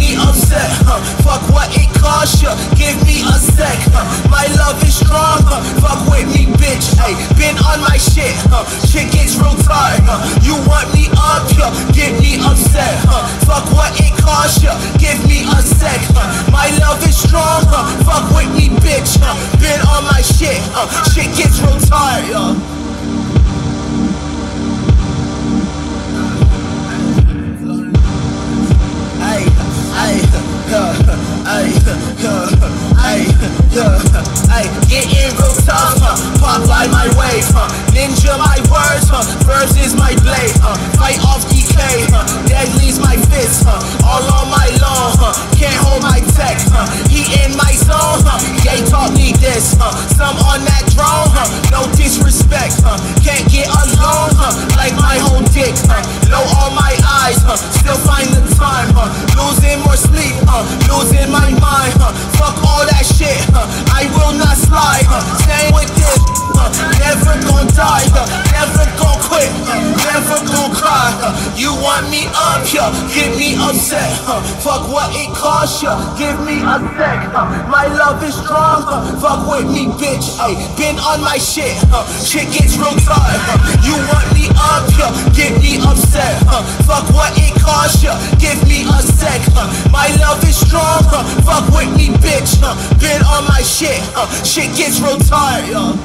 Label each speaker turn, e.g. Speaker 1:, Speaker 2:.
Speaker 1: me upset, fuck what it costs ya, give me a sec, my love is strong, fuck with me bitch, ay, been on my shit, shit gets real tight, you want me up, get me upset, fuck what it costs ya, give me a sec, my love is strong, fuck with me bitch, been on my shit, shit gets real tight, getting real tough, pop by my wave, ninja my words, verbs is my blade, fight off DK, deadly's my fist, all on my lawn, can't hold my tech, he in my zone, Jay taught me this, some on that drone, no disrespect, can't get along, like my whole dick, low on my eyes, still find the time, losing more sleep, losing my mind, fuck all that shit, I will not slide, staying with this, never gon' die, never gon' quit, never gon' cry, you want me up, get me upset, fuck what it costs ya, give me a sec, my love is strong, fuck with me bitch, ay, been on my shit, shit gets real tight, you want me up, get me upset, fuck what it costs ya, give me a sec, my love is strong, fuck with me bitch, been on my shit, shit gets real tight,